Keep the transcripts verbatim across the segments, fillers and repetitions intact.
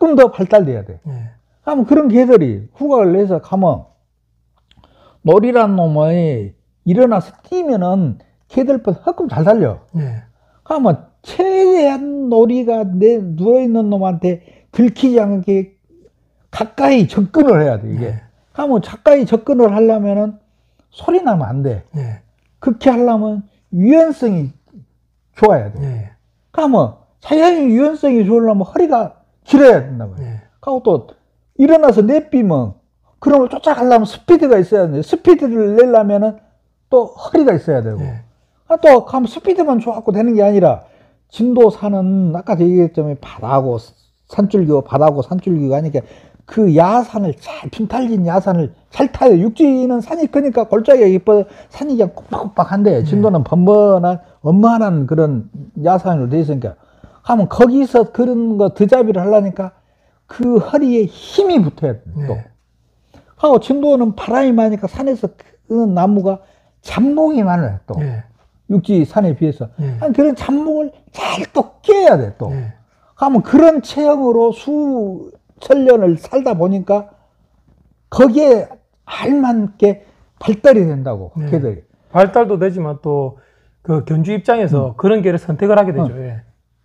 조금 더 발달돼야 돼. 예. 그럼 그런 개들이 후각을 내서 가면 놀이란 놈이 일어나서 뛰면은 개들보다 훨씬 잘 달려. 예. 그러면 최대한 놀이가 내 누워있는 놈한테 들키지 않게 가까이 접근을 해야 돼, 이게. 예. 그러면 가까이 접근을 하려면은 소리 나면 안 돼. 예. 그렇게 하려면 유연성이 좋아야 돼. 예. 그러면 자연히 유연성이 좋으려면 허리가 길어야 된단 말이야. 예. 그리고 또 일어나서 내삐면 그런 걸 쫓아가려면 스피드가 있어야 돼. 스피드를 내려면은 또 허리가 있어야 되고. 예. 아, 또 가면 스피드만 좋아갖고 되는 게 아니라 진도산은 아까 얘기했지만 바다하고 산줄기고 바다하고 산줄기가 하니까 그 야산을 잘 빈탈진 야산을 잘 타요. 육지는 산이 크니까 골짜기가 이뻐 산이 그냥 곱박곱박한데 진도는 번번한 엄만한 그런 야산으로 돼 있으니까 하면 거기서 그런 거 드자비를 하려니까 그 허리에 힘이 붙어야 돼. 또. 네. 하고 진도는 바람이 많으니까 산에서 크는 나무가 잡목이 많아요. 또 예. 육지 산에 비해서 예. 그런 잡목을 잘 또 깨야 돼. 또 예. 하면 그런 체형으로 수천 년을 살다 보니까 거기에 알맞게 발달이 된다고. 네. 개들이 발달도 되지만 또 그 견주 입장에서 음. 그런 개를 선택을 하게 되죠. 어. 예.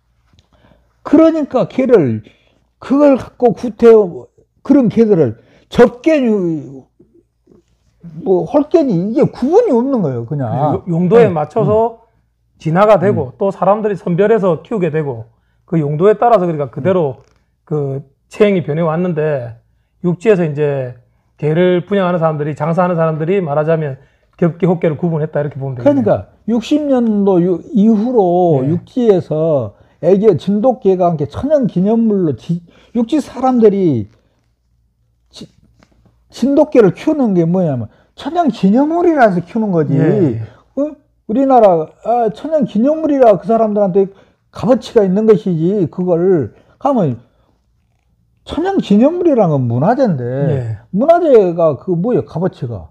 그러니까 개를 그걸 갖고 구태여 그런 개들을 적개니 뭐 헐개니 이게 구분이 없는 거예요. 그냥 용도에 네. 맞춰서 진화가 되고 음. 또 사람들이 선별해서 키우게 되고 그 용도에 따라서 그러니까 그대로 음. 그 체형이 변해 왔는데 육지에서 이제 개를 분양하는 사람들이 장사하는 사람들이 말하자면 겹개 혹개를 구분했다 이렇게 보면 되겠네요. 그러니까 육십 년도 이후로 네. 육지에서 애기 진돗개가 함께 천연기념물로 지, 육지 사람들이 지, 진돗개를 키우는 게 뭐냐면 천연기념물이라서 키우는 거지. 네. 어? 우리나라 아, 천연기념물이라 그 사람들한테 값어치가 있는 것이지. 그걸 하면 천연기념물이라는 건 문화재인데 네. 문화재가 그 뭐예요? 값어치가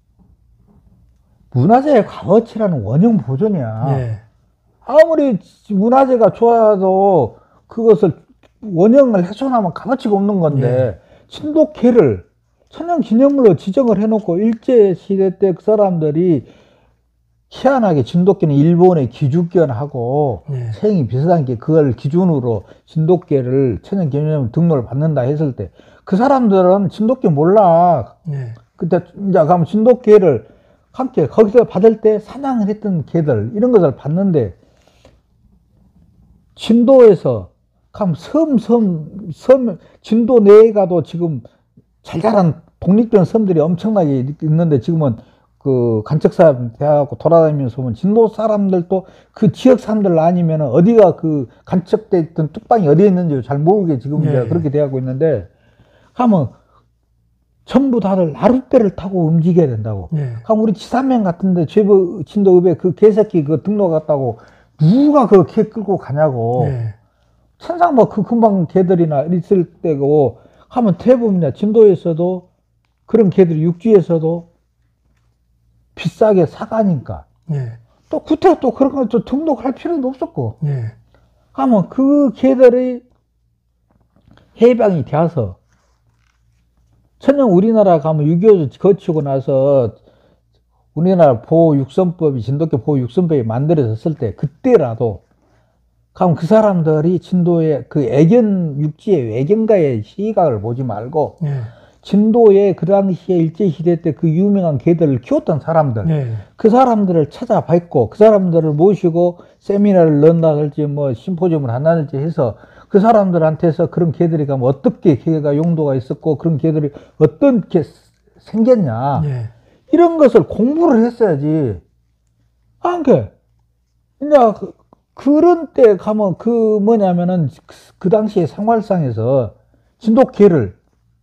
문화재의 값어치라는 원형 보존이야. 네. 아무리 문화재가 좋아도 그것을 원형을 훼손하면 값어치가 없는 건데 네. 진돗개를 천연기념물로 지정을 해놓고 일제시대 때 그 사람들이 희한하게 진돗개는 일본의 기주견하고 네. 체형이 비슷한 게 그걸 기준으로 진돗개를 천연기념물 등록을 받는다 했을 때 그 사람들은 진돗개 몰라. 네. 그때 이제 가면 진돗개를 함께 거기서 받을 때 사냥을 했던 개들 이런 것을 봤는데 진도에서 가면 섬, 섬, 섬, 진도 내에 가도 지금 잘 자란 독립된 섬들이 엄청나게 있는데 지금은 그 간척사 돼갖고 돌아다니면서 보면 진도 사람들도 그 지역 사람들 아니면 어디가 그 간척돼 있던 뚝방이 어디에 있는지 잘 모르게 지금 네. 그렇게 돼가고 있는데 하면 전부 다들 나룻배를 타고 움직여야 된다고. 네. 그럼 우리 지산면 같은데 제부 진도읍에 그 개새끼 그 등록 갔다고 누가 그 개 끌고 가냐고. 네. 천상 뭐 그 금방 개들이나 있을 때고 하면 대부분이야. 진도에서도 그런 개들이 육지에서도 비싸게 사가니까. 네. 또 구태가 또 그런 거 또 등록할 필요도 없었고. 네. 하면 그 개들이 해방이 되어서 천년 우리나라 가면 육이오 거치고 나서 우리나라 보호육선법이 진돗개 보호육선법이 만들어졌을 때 그때라도 가면 그 사람들이 진도의 그 애견 육지의 애견가의 시각을 보지 말고 네. 진도에 그 당시에 일제시대 때 그 유명한 개들을 키웠던 사람들 네. 그 사람들을 찾아뵙고 그 사람들을 모시고 세미나를 넣는다든지 뭐 심포지움을 한다든지 해서 그 사람들한테서 그런 개들이 가면 어떻게 개가 용도가 있었고 그런 개들이 어떻게 생겼냐 네. 이런 것을 공부를 했어야지. 안 게 이제 그, 그런 때 가면 그 뭐냐면은 그, 그 당시에 생활상에서 진돗개를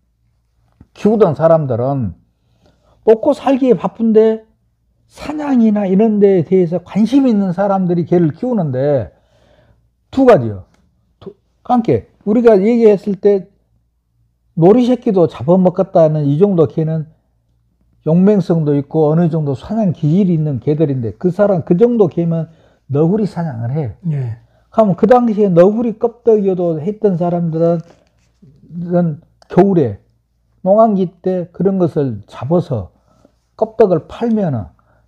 키우던 사람들은 먹고 살기에 바쁜데 사냥이나 이런 데에 대해서 관심 있는 사람들이 개를 키우는데 두 가지요. 함께 우리가 얘기했을 때 놀이새끼도 잡아먹겠다는 이 정도 개는 용맹성도 있고 어느 정도 사냥 기질이 있는 개들인데 그 사람 그 정도 개면 너구리 사냥을 해. 네. 그러면 그 당시에 너구리 껍데기여도 했던 사람들은 이런 겨울에 농한기 때 그런 것을 잡아서 껍데기를 팔면은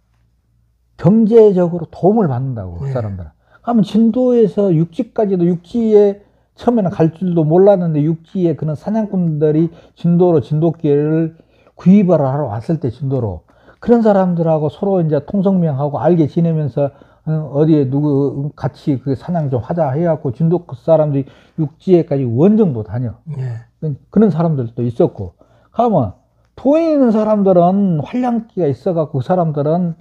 경제적으로 도움을 받는다고, 그 네. 사람들은. 그러면 진도에서 육지까지도, 육지에 처음에는 갈 줄도 몰랐는데 육지에 그런 사냥꾼들이 진도로 진돗개를 구입을 하러 왔을 때, 진도로 그런 사람들하고 서로 이제 통성명하고 알게 지내면서 어디에 누구 같이 그 사냥 좀 하자 해갖고 진도 사람들이 육지에까지 원정도 다녀. 네. 그런 사람들도 있었고. 그러면 돈 있는 사람들은 활량기가 있어갖고 그 사람들은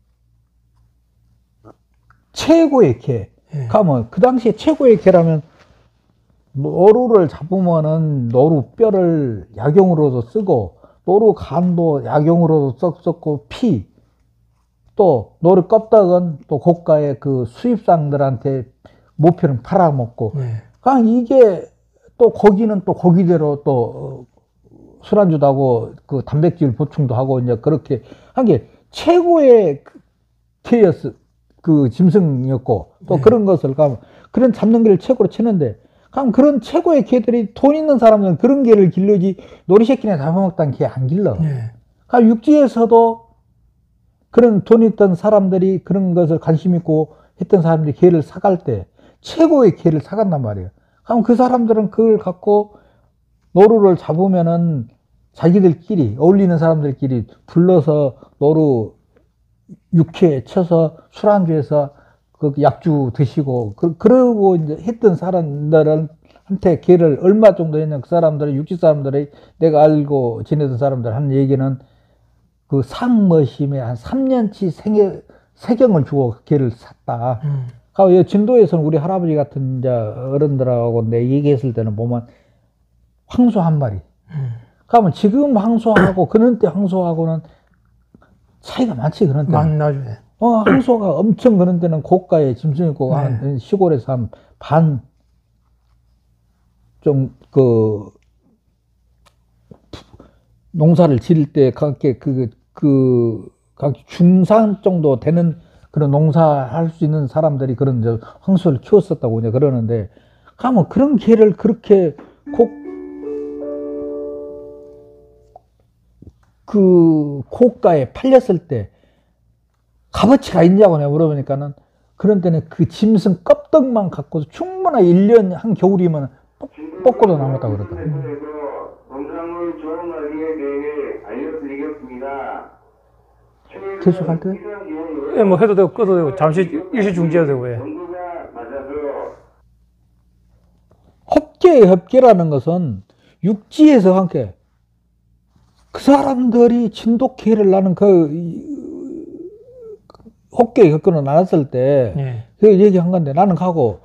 최고의 개. 네. 그러면 그 당시에 최고의 개라면 노루를 잡으면은 노루 뼈를 약용으로도 쓰고 노루 간도 약용으로도 썼었고, 피, 또 노루 껍데기는 또 고가의 그 수입상들한테 모피를 팔아먹고. 네. 그냥 이게 또 고기는 또 고기대로 또 술안주도 하고 그 단백질 보충도 하고 이제 그렇게 한 게 최고의 개였어. 그 짐승이었고 또 네. 그런 것을 가면 그런 잡는 개를 최고로 치는데, 그럼 그런 최고의 개들이 돈 있는 사람들은 그런 개를 길러지 놀이새끼나 잡아먹던 개 안 길러. 네. 그럼 육지에서도 그런 돈 있던 사람들이 그런 것을 관심 있고 했던 사람들이 개를 사갈 때 최고의 개를 사간단 말이에요. 그럼 그 사람들은 그걸 갖고 노루를 잡으면은 자기들끼리 어울리는 사람들끼리 불러서 노루 육회 쳐서 술안주해서 그 약주 드시고 그, 그러고 이제 했던 사람들은 한테 개를 얼마 정도 했냐, 그 사람들은 육지 사람들이 내가 알고 지내던 사람들 하는 얘기는 그 상머심에 한 삼 년치 생애, 세경을 주고 개를 샀다. 음. 그 진도에서는 우리 할아버지 같은 이제 어른들하고 내 얘기했을 때는 보면 황소 한 마리. 음. 그러면 지금 황소하고 그런 때 황소하고는 차이가 많지, 그런 때는. 만나죠. 어, 황소가 엄청 그런 때는 고가의 짐승이고, 네. 한 시골에서 한 반, 좀, 그, 농사를 지을 때, 각게 그, 그, 각 중산 정도 되는 그런 농사할 수 있는 사람들이 그런 이제 황소를 키웠었다고 이제 그러는데, 가면 그런 개를 그렇게 고, 그 고가에 팔렸을 때 값어치가 있냐고 내가 물어보니까는 그런 때는 그 짐승 껍데기만 갖고도 충분하게 일 년 한 겨울이면 뽑고도 남았다고 그러더라고요. 농산물 조합하기에 대해 알려드리겠습니다. 계속할 때? 예, 뭐 해도 되고 꺼도 되고 잠시 일시 중지해도 되고. 예. 정부가 맞아서 헛개, 헛개라는 것은 육지에서 함께 그 사람들이 진돗개를 나는 그 헛개 헛개는 나눴을 때 예. 그 얘기한 건데, 나는 가고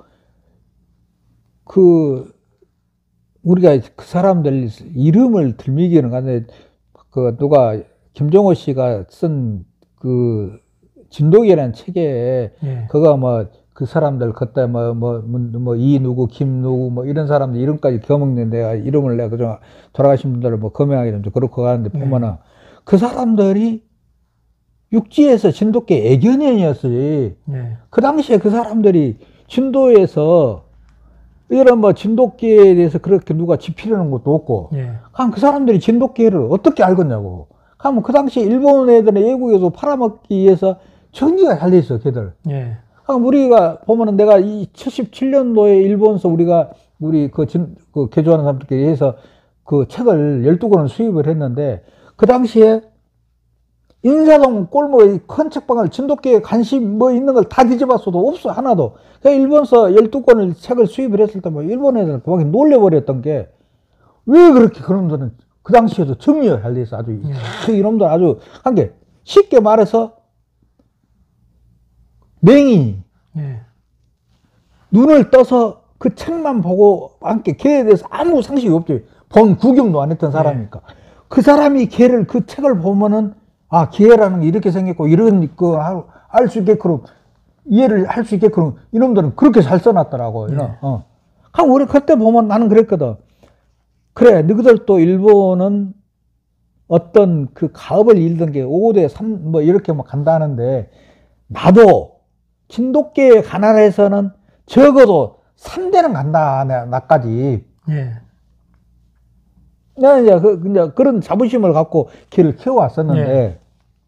그 우리가 그 사람들 이름을 들미기는 간데 그 누가 김종호 씨가 쓴 그 진돗개라는 책에 예. 그거 뭐 그 사람들 그때 뭐 뭐 뭐 이 누구 김 누구 뭐 이런 사람들 이름까지 겨먹는 내가 이름을 내가 그저 돌아가신 분들을 뭐 검명하기 좀 그렇고 가는데 보면은 그 사람들이 육지에서 진돗개 애견인이었어요. 예. 그 당시에 그 사람들이 진도에서 이런 뭐 진돗개에 대해서 그렇게 누가 지피려는 것도 없고, 예. 그럼 그 사람들이 진돗개를 어떻게 알겠냐고. 그러면 그 당시 일본 애들은 외국에서 팔아먹기 위해서 전기가 잘 돼 있어, 걔들. 예. 그럼 우리가 보면은 내가 이 칠십칠 년도에 일본서 우리가 우리 그 진, 그 개조하는 사람들끼리 해서 그 책을 열두 권을 수입을 했는데, 그 당시에 인사동 꼴모에 큰 책방을 진돗개에 관심 뭐 있는 걸 다 뒤져봤어도 없어, 하나도. 그러니까 일본서 열두 권을 책을 수입을 했을 때 뭐 일본 애들은 그만히 놀래버렸던 게, 왜 그렇게 그놈들은 그 당시에도 정리가 잘 돼 있어. 아주 예. 그 이놈들 아주 한 게 쉽게 말해서 맹인이 예. 눈을 떠서 그 책만 보고 함께 개에 대해서 아무 상식이 없죠. 본 구경도 안 했던 사람이니까. 그 사람이 개를 그 책을 보면은 아, 개라는 게 이렇게 생겼고 이런 거 알 수 있게끔 이해를 할 수 있게끔 이놈들은 그렇게 잘 써놨더라고. 네. 이런. 어. 그럼 우리 그때 보면 나는 그랬거든. 그래, 너희들 또 일본은 어떤 그 가업을 잃던 게 오 대 삼 뭐 이렇게 뭐 간다는데, 나도 진돗개에 관한해서는 적어도 삼 대는 간다, 나, 나까지. 예. 내가 이제, 그, 이제 그런 자부심을 갖고 개를 키워왔었는데, 예.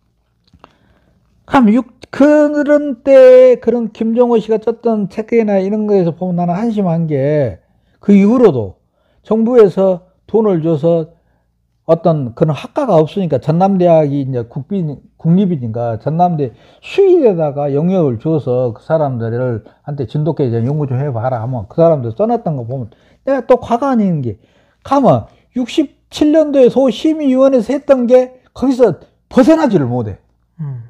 참, 육, 그런 때, 그런 김정호 씨가 썼던 책이나 이런 거에서 보면 나는 한심한 게, 그 이후로도 정부에서 돈을 줘서 어떤 그런 학과가 없으니까 전남대학이 이제 국빈, 국립이니까 전남대 수의대에다가 영역을 줘서 그 사람들을 한테 진돗개 이제 연구 좀 해봐라 하면 그 사람들 써놨던 거 보면 내가 또 화가 아닌 게, 가면 육십칠 년도에 소심의위원회에서 했던 게 거기서 벗어나지를 못해. 음.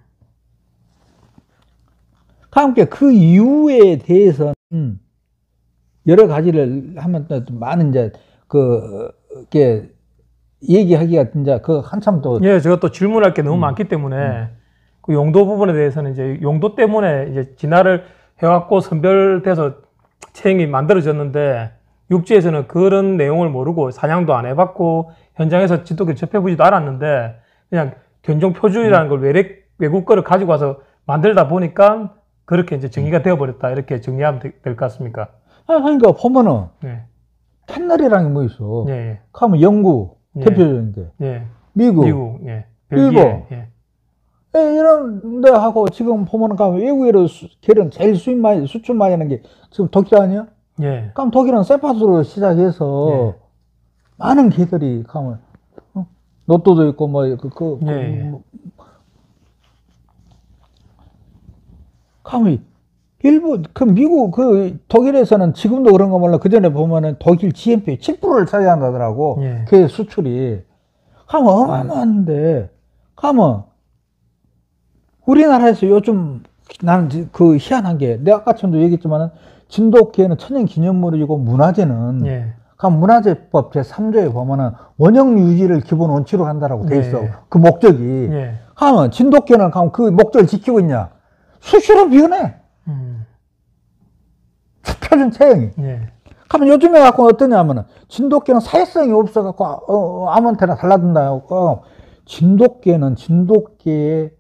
함께 그 이유에 대해서는 여러 가지를 하면 또 많은 이제 그, 게 얘기하기가 진짜 그 한참 또. 예, 제가 또 질문할 게 너무 음. 많기 때문에 음. 그 용도 부분에 대해서는 이제 용도 때문에 이제 진화를 해갖고 선별돼서 체행이 만들어졌는데 육지에서는 그런 내용을 모르고 사냥도 안 해봤고 현장에서 진돗개 접해보지도 않았는데 그냥 견종 표준이라는 걸 외래, 외국 거를 가지고 와서 만들다 보니까 그렇게 이제 정의가 되어버렸다. 이렇게 정리하면 될 것 같습니까? 아, 그러니까 보면은 예. 캔넬이라는 게 뭐 있어. 예, 예. 가면 영국 예. 대표적인 게. 예. 미국. 미국, 예. 벨기에, 일본. 예. 예, 이런 데 하고 지금 보면은 가면 외국에로 수, 걔는 제일 수입 많이, 수출 많이 하는 게 지금 독일 아니야? 예. 그럼 독일은 세파스로 시작해서 예. 많은 개들이 가면, 어? 로또도 있고 뭐, 그, 그, 예, 그 예. 뭐, 가면 일본, 그 미국, 그 독일에서는 지금도 그런 거 몰라. 그 전에 보면은 독일 지엠피 칠 퍼센트를 차지한다더라고. 예. 그 수출이. 가면 어마어마한데, 가면 우리나라에서 요즘 나는 그 희한한 게, 내가 아까 전도 얘기했지만은 진돗개는 천연 기념물이고 문화재는, 예. 가면 문화재법 제삼 조에 보면은 원형 유지를 기본 원칙으로 한다라고 돼 있어. 예. 그 목적이. 예. 가면 진돗개는 가면 그 목적을 지키고 있냐? 수출은 비운해. 음. 표준 체형이. 예. 그러면 요즘에 갖고 어떠냐면은 진돗개는 사회성이 없어갖고 어, 어, 아무한테나 달라든다. 어, 진돗개는 진돗개의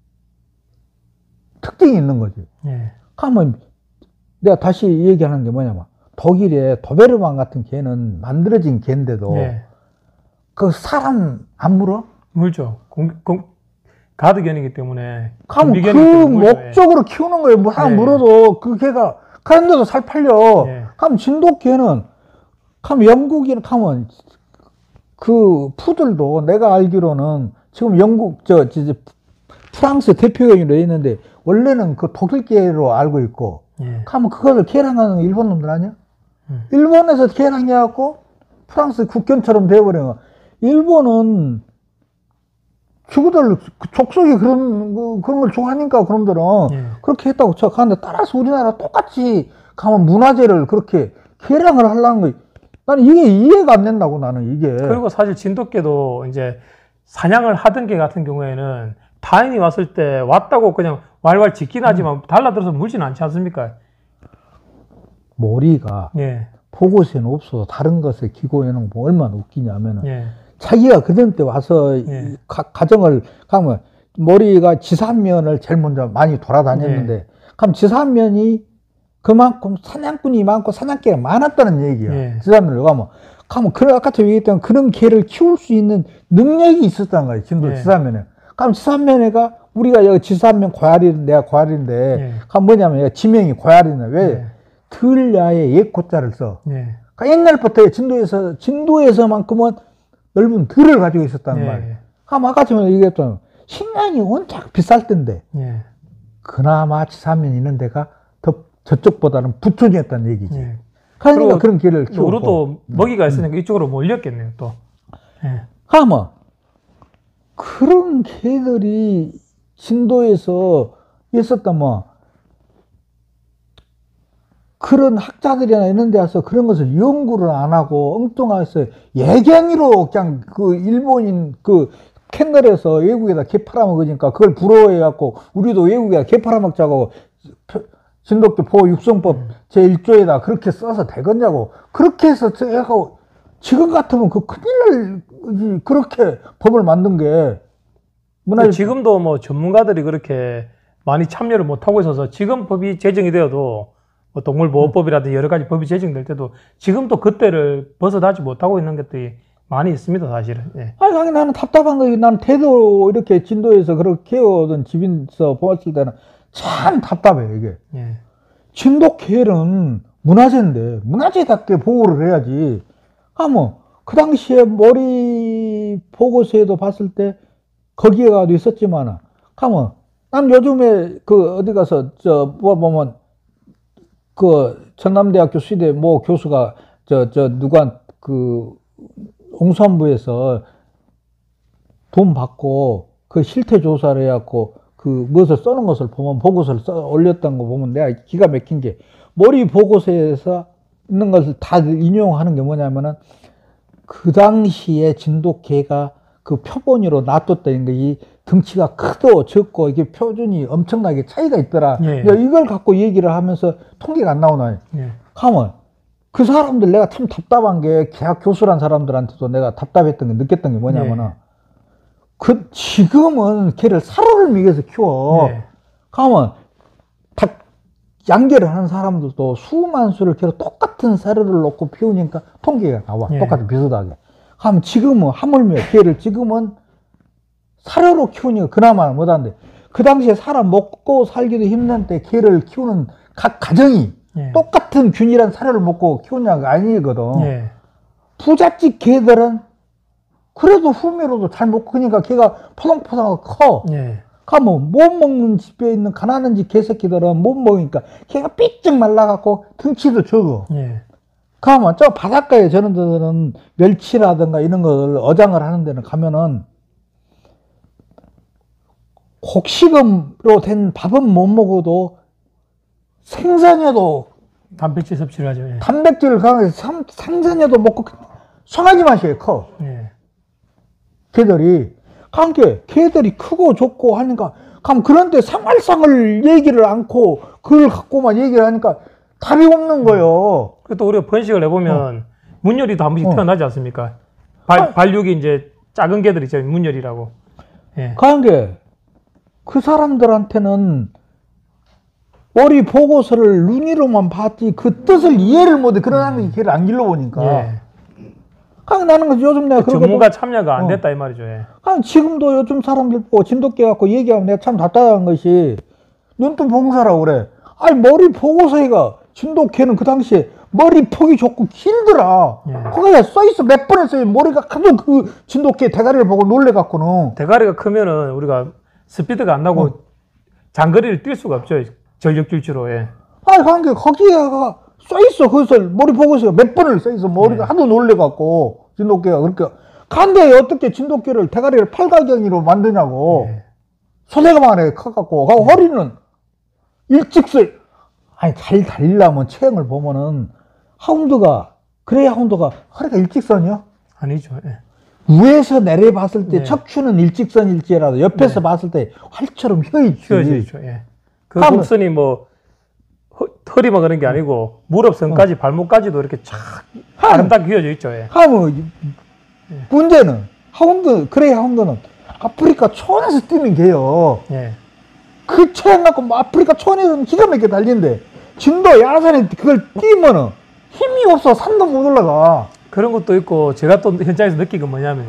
특징이 있는 거지. 예. 그러면 내가 다시 얘기하는 게 뭐냐면 독일의 도베르만 같은 개는 만들어진 개인데도 예. 그 사람 안 물어? 물죠. 공, 공, 가드견이기 때문에. 그럼 그 공비견이기 때문에 물죠. 예. 목적으로 키우는 거예요. 뭐 사람 예. 물어도 그 개가 그런데도 살 팔려. 예. 그럼 진돗개는 그럼 영국이는 가면 그 푸들도 내가 알기로는 지금 영국 저, 저, 저 프랑스 대표견으로 있는데 원래는 그 독일개로 알고 있고 예. 가면 그거를 개량하는 거 일본 놈들 아니야? 음. 일본에서 개량해갖고 프랑스 국견처럼 돼버려. 요 일본은 주구들 족속이 그런 그, 그런 걸 좋아하니까 그놈들은 예. 그렇게 했다고 쳐. 그런데 따라서 우리나라 똑같이 가면 문화재를 그렇게 개량을 하려는 거, 나는 이게 이해가 안 된다고 나는 이게. 그리고 사실 진돗개도 이제 사냥을 하던 개 같은 경우에는 타인이 왔을 때 왔다고 그냥 왈왈 짖긴 하지만 음. 달라들어서 물지는 않지 않습니까? 머리가 예. 보고서는 없어도 다른 것에 기고해놓은 거 얼마나 웃기냐면은 예. 자기가 그전 때 와서 예. 이 가, 가정을 가면 머리가 지산면을 제일 먼저 많이 돌아다녔는데 예. 그럼 지산면이 그만큼 사냥꾼이 많고 사냥개가 많았다는 얘기야. 예. 지산면을 가면 가면 그런 아까 얘기했던 그런 개를 키울 수 있는 능력이 있었다는 거예요. 진도 예. 지산면에. 그럼 지산면에가 우리가 여기 지산면 고야리 내가 고야리인데 예. 그럼 뭐냐면 얘가 지명이 고야리네. 왜? 예. 들야에 옛고자를 써. 예. 그러니까 옛날부터 진도에서 진도에서만큼은 넓은 들을 가지고 있었다는 예. 말이에요. 그럼 아까 전에 얘기했던 식량이 원작 비쌀 텐데 예. 그나마 지산면 있는 데가 더 저쪽보다는 부촌이었다는 얘기지. 예. 그러니까 그리고 그런 길을 키우고. 우리도 먹이가 있으니까 이쪽으로 몰렸겠네요, 또. 예. 가면 그런 개들이 진도에서 있었다면 그런 학자들이나 이런 데 와서 그런 것을 연구를 안 하고 엉뚱해서 예견으로 그냥 그 일본인 그 캔넬에서 외국에다 개 팔아먹으니까 그걸 부러워해갖고 우리도 외국에다 개 팔아먹자고 진돗개 보호 육성법 제일 조에다 그렇게 써서 되겠냐고. 그렇게 해서 해갖고 지금 같으면 그 큰일 날 그렇게 법을 만든 게 문화재. 지금도 뭐 전문가들이 그렇게 많이 참여를 못하고 있어서 지금 법이 제정이 되어도 뭐 동물보호법이라든지 여러 가지 법이 제정될 때도 지금도 그때를 벗어나지 못하고 있는 것들이 많이 있습니다, 사실은. 예. 아니, 아니, 나는 답답한 거지. 나는 태도 이렇게 진도에서 그렇게 키워오던 집에서 보았을 때는 참 답답해, 이게. 예. 진도 개는 문화재인데, 문화재답게 보호를 해야지. 아, 뭐, 그 당시에 머리 보고서에도 봤을 때, 거기에 가도 있었지만, 가면, 난 요즘에 그, 어디 가서, 저, 뭐, 보면, 그, 전남대학교 수의대 모 교수가, 저, 저, 누가, 그, 홍수안부에서 돈 받고 그 실태 조사를 해갖고 그 무엇을 써는 것을 보면 보고서를 써 올렸던 거 보면 내가 기가 막힌 게 머리 보고서에서 있는 것을 다 인용하는 게 뭐냐면은 그 당시에 진돗개가 그 표본으로 놔뒀다는 게 이 등치가 크고 적고 이게 표준이 엄청나게 차이가 있더라. 예. 야, 이걸 갖고 얘기를 하면서 통계가 안 나오나. 예. 가면 그 사람들 내가 참 답답한 게 대학 교수란 사람들한테도 내가 답답했던 게 느꼈던 게 뭐냐면은 예. 그 지금은 걔를 사료를 먹여서 키워. 예. 가면 닭 양계를 하는 사람들도 수만 수를 키워 똑같은 사료를 놓고 피우니까 통계가 나와. 예. 똑같은 비슷하게. 하면 지금은 하물며 걔를 지금은 사료로 키우니까 그나마 못하는데 그 당시에 사람 먹고 살기도 힘든 때 걔를 키우는 각 가정이 예. 똑같은 균일한 사료를 먹고 키우냐가 아니거든. 예. 부잣집 개들은 그래도 후미로도 잘 먹고 그러니까 걔가 포동포동하고 커. 예. 가면 못 먹는 집에 있는 가난한 집 개새끼들은 못 먹으니까 걔가 삐쩍 말라갖고 등치도 적어. 예. 가면 저 바닷가에 저런 데들은 멸치라든가 이런 걸 어장을 하는 데는 가면은 곡식음으로 된 밥은 못 먹어도 생선에도 단백질 섭취를 하죠. 예. 단백질을 강해서 생선에도 먹고 송아지 맛이에요. 커. 예. 개들이 함께 개들이 크고 좋고 하니까 그럼 그런데 생활상을 얘기를 않고 그걸 갖고만 얘기를 하니까 답이 없는 거예요. 그또 우리가 번식을 해보면 어. 문열이도 한 번씩 어. 태어나지 않습니까? 발, 아. 발육이 이제 작은 개들 있잖아요. 문열이라고. 예. 그게 그 사람들한테는 머리 보고서를 눈으로만 봤지 그 뜻을 이해를 못해. 그러는 게 걔를 안 길러보니까. 예. 그냥 나는 거 요즘 내가 그거 전문가 참여가 안 어. 됐다 이 말이죠. 예. 그냥 지금도 요즘 사람들 보고 진돗개 갖고 얘기하면 내가 참 답답한 것이 눈뜬 봉사라고 그래. 아니 머리 보고서가 진돗개는 그 당시에 머리 폭이 좁고 길더라. 예. 거기에 써있어. 몇 번을 써있어. 머리가 하도 그 진돗개 대가리를 보고 놀래갖고는. 대가리가 크면은 우리가 스피드가 안 나고 어. 장거리를 뛸 수가 없죠. 전력 질주로. 예. 아니, 그게 거기에가 써있어. 거기서 머리 보고서 몇 번을 써있어. 머리가 네. 하도 놀래갖고 진돗개가 그렇게. 간데 어떻게 진돗개를 대가리를 팔각형으로 만드냐고. 예. 소대가만 해 커갖고. 그 허리는 일직선. 아니, 잘 달리려면 체형을 보면은 하운드가, 그레이 하운드가 허리가 일직선이요? 아니죠. 예. 위에서 내려봤을 때 네. 척추는 일직선일지라도 옆에서 네. 봤을 때 활처럼 휘어있지. 휘어지죠. 예. 그 하면- 곡선이 뭐 허, 허리만 그런 게 아니고 무릎선까지 발목까지도 이렇게 촥 아름답게 휘어져 있죠. 예. 하면 문제는 하운드, 그레이 하운드는 아프리카 초원에서 뛰는 개요. 예. 그 체형 갖고 뭐 아프리카 초원에서는 기가 막히게 달리는데 진도 야산에 그걸 뛰면은 힘이 없어. 산도 못 올라가. 그런 것도 있고 제가 또 현장에서 느낀 건 뭐냐면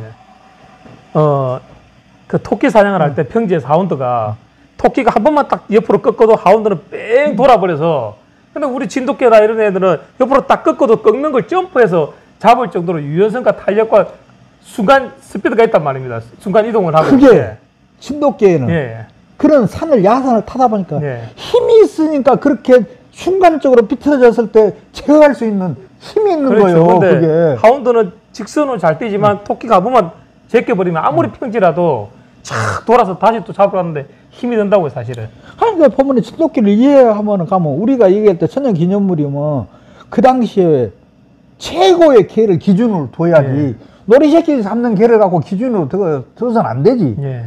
어 그 토끼 사냥을 할 때 평지에서 하운드가 토끼가 한 번만 딱 옆으로 꺾어도 하운드는 뺑 돌아버려서 근데 우리 진돗개나 이런 애들은 옆으로 딱 꺾어도 꺾는 걸 점프해서 잡을 정도로 유연성과 탄력과 순간 스피드가 있단 말입니다. 순간 이동을 하고. 그게 진돗개에는 예. 그런 산을 야산을 타다 보니까 예. 힘이 있으니까 그렇게 순간적으로 비틀어졌을 때 제어할 수 있는 힘이 있는 그렇죠. 거예요. 근데 그게. 하운드는 직선으로 잘 뛰지만 토끼가 가보면 제껴버리면 아무리 평지라도 착 돌아서 다시 또 잡으러 가는데 힘이 든다고요, 사실은. 그러니까 보면 진돗개를 이해하면 가면 우리가 얘기할 때 천년 기념물이면 그 당시에 최고의 개를 기준으로 둬야지. 예. 놀이새끼 잡는 개를 갖고 기준으로 둬, 둬서는 안 되지. 예.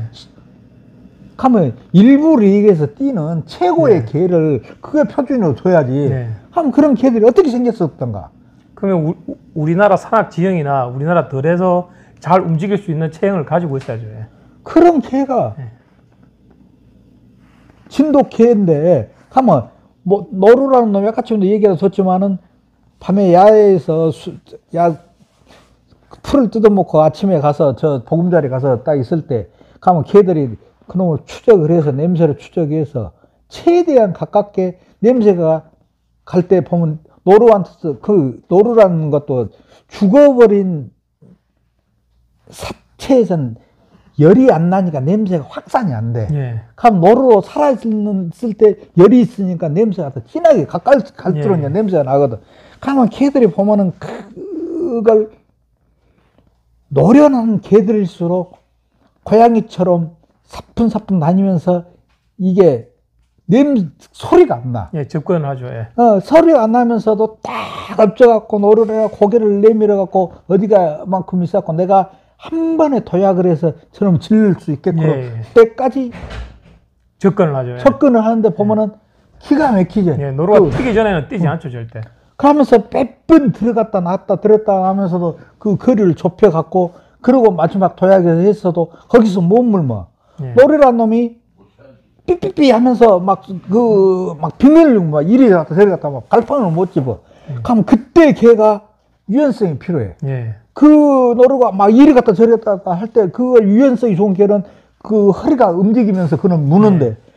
하면 일부 리그에서 뛰는 최고의 예. 개를 그게 표준으로 둬야지. 예. 하면 그런 개들이 어떻게 생겼었던가. 그러면 우, 우리나라 산악 지형이나 우리나라 덜에서 잘 움직일 수 있는 체형을 가지고 있어야죠. 예. 그런 개가 예. 진돗개인데 하면 뭐 노루라는 놈이 아까 전에 얘기가 줬지만은 밤에 야외에서 수, 야 풀을 뜯어먹고 아침에 가서 저 보금자리 가서 딱 있을 때 가면 개들이 그놈을 추적을 해서 냄새를 추적해서 최대한 가깝게 냄새가 갈 때 보면 노루한테서 그 노루라는 것도 죽어버린 사체에선 열이 안 나니까 냄새가 확산이 안 돼. 예. 그럼 노루로 살아있을 때 열이 있으니까 냄새가 더 진하게 가까이 갈수록 예. 냄새가 나거든. 그러면 개들이 보면은 그걸 노련한 개들일수록 고양이처럼 사뿐사뿐 다니면서 이게 냄 소리가 안 나. 예, 접근하죠. 예. 어, 소리가 안 나면서도 딱 엎져갖고 노를 해가 고개를 내밀어갖고 어디가 만큼 있었고 내가 한 번에 도약을 해서 저놈 질릴 수 있게끔 예, 예. 때까지 접근을 하죠. 예. 접근을 하는데 보면은 기가 막히죠. 예, 노루가 그, 뛰기 전에는 뛰지 않죠, 절대. 그러면서 몇 번 들어갔다 나왔다 들었다 하면서도 그 거리를 좁혀갖고 그러고 마지막 도약을 했어도 거기서 못 물면 예. 노래란 놈이 삐삐삐 하면서 막 그 막 비밀을 막 이리 갔다 저리 갔다 막 발판을 못 집어. 예. 그럼 그때 걔가 유연성이 필요해. 예. 그 노루가 막 이리 갔다 저리 갔다 할 때 그걸 유연성이 좋은 개는 그 허리가 움직이면서 그는 무는데